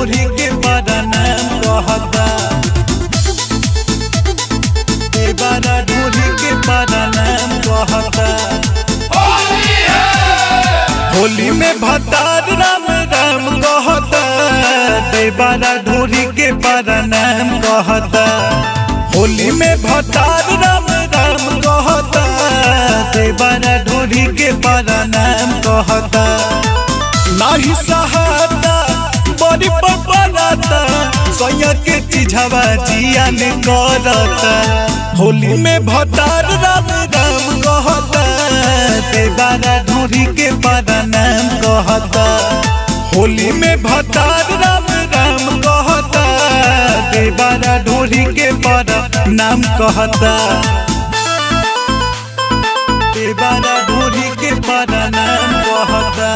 ढोरी के बड़ा नाम कहता, देवरा ढोरी के बड़ा नाम कहता। होली में भतार राम राम कहता, देवरा ढोरी के बड़ा नाम कहता। होली में भतार राम राम कहता, देवरा ढोरी के बड़ा नाम कहता। नाही सहाता बड़ी पपराता, सोया के चिझवा जिया ने करता। होली में भतार राम राम कहता, देवरा ढोरी के बड़ा नाम कहता। होली में भतार राम राम कहता, देवरा ढोरी के बड़ा नाम कहता। देवरा ढोरी के बड़ा नाम कहता।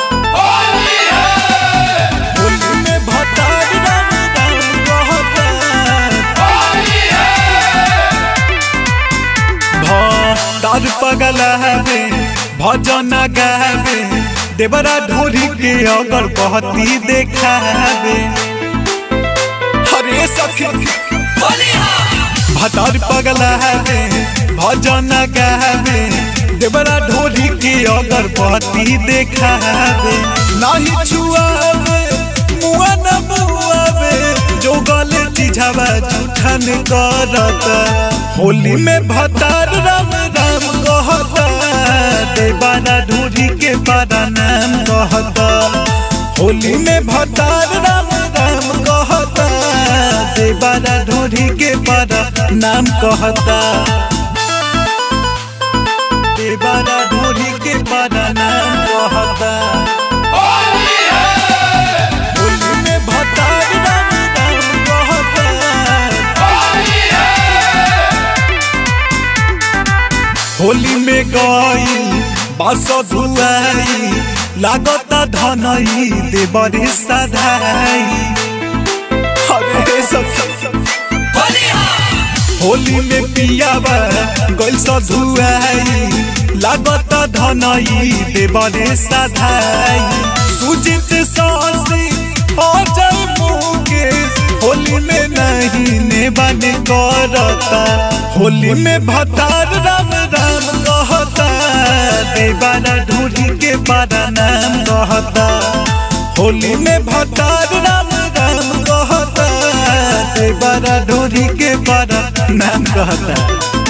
होली में भतार राम राम कहता। भतार पगला है भजन गावे, देवरा ढोरी के अगर कहती देखावे। हरे सखी भतार पगला है भजन गावे, देवरा ढोरी के अगर कहती देखावे। नहीं छुआवे मुआ न मुआवे, जो गले चिझवा झूठन करता। होली में भतार राम राम कहता, देवरा ढोरी के बड़ा नाम कहता। होली में भतार राम राम कहता, देवरा ढोरी के बड़ा नाम कहता। देवरा ढोरी के बड़ा नाम कहता। होली में भतार राम राम कहता। होली में गई बास धुआई, लागता धनई देवरे सधाई। हरे होली में पियावा गइल धुआई, लागता धनई देवरे सधाई। सुजित सासी अजय मुकेश, होली में नहीं नेबन करता। होली में भतार राम राम कहता, देवरा ढोरी के बड़ा नाम कहता। होली में भतार राम राम कहता, देवरा ढोरी के बड़ा नाम कहता।